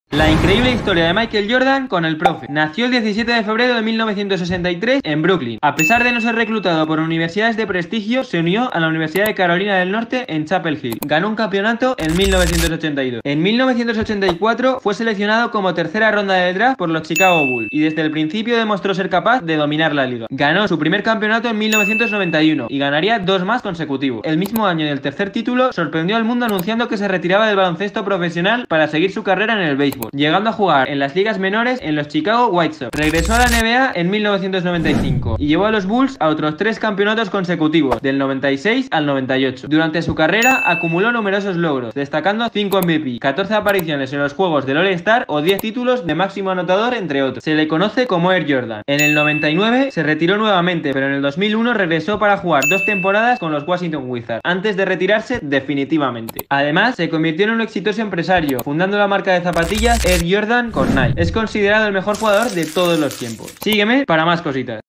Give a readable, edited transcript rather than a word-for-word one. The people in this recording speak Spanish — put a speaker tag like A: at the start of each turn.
A: La increíble historia de Michael Jordan con el profe. Nació el 17 de febrero de 1963 en Brooklyn. A pesar de no ser reclutado por universidades de prestigio, se unió a la Universidad de Carolina del Norte en Chapel Hill. Ganó un campeonato en 1982. En 1984 fue seleccionado como tercera ronda del draft por los Chicago Bulls y desde el principio demostró ser capaz de dominar la liga. Ganó su primer campeonato en 1991 y ganaría 2 más consecutivos. El mismo año del tercer título sorprendió al mundo anunciando que se retiraba del baloncesto profesional para seguir su carrera en el béisbol, llegando a jugar en las ligas menores en los Chicago White Sox. Regresó a la NBA en 1995 y llevó a los Bulls a otros 3 campeonatos consecutivos, del 96 al 98. Durante su carrera acumuló numerosos logros, destacando 5 MVP, 14 apariciones en los juegos del All-Star o 10 títulos de máximo anotador, entre otros. Se le conoce como Air Jordan. En el 99 se retiró nuevamente, pero en el 2001 regresó para jugar 2 temporadas con los Washington Wizards, antes de retirarse definitivamente. Además, se convirtió en un exitoso empresario, fundando la marca de zapatillas Air Jordan con Nike. Es considerado el mejor jugador de todos los tiempos. Sígueme para más cositas.